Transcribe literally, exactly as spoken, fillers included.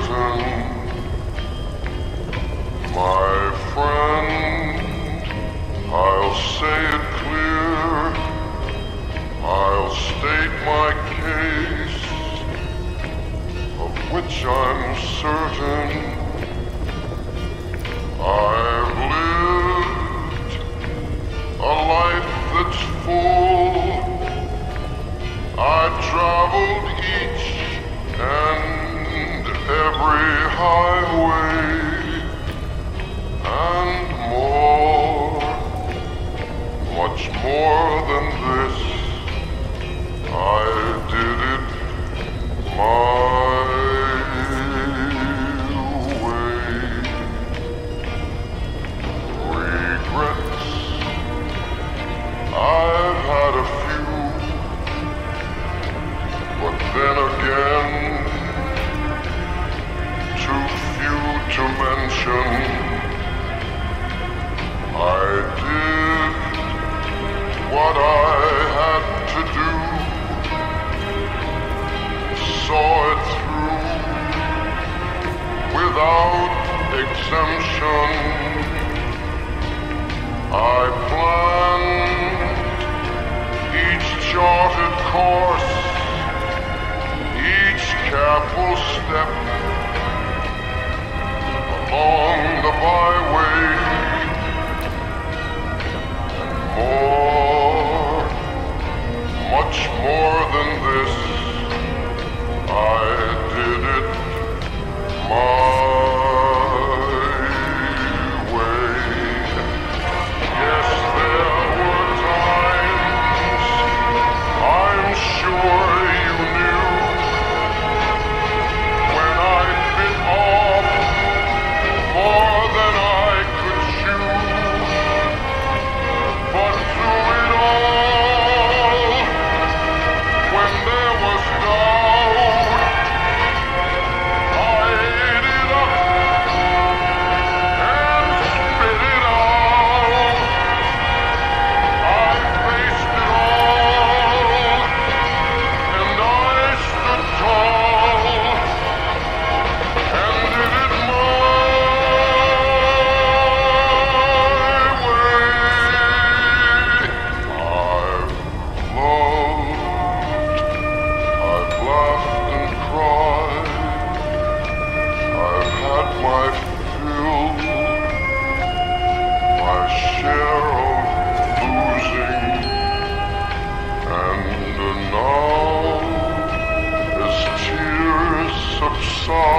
certain, my friend, I'll say it clear, I'll state my case, of which I'm certain. I've lived a life that's full. I've traveled each and every highway and more, much more than this. I did it my way. Regrets, I've had a few, but then again, too few to mention. I did what I had to do, saw it through without exemption. I planned each charted course, each careful step along the byway, and more, much more than this, I did it my way. Yes, there were times, I'm sure you knew, when I bit off more than I could chew. But through it all, when there was doubt, I ate it up and spit it out. I faced it all, and I stood tall, and did it my way. I've loved, I've laughed and cried, I've had my fill, my share of losing, and now, as tears subside,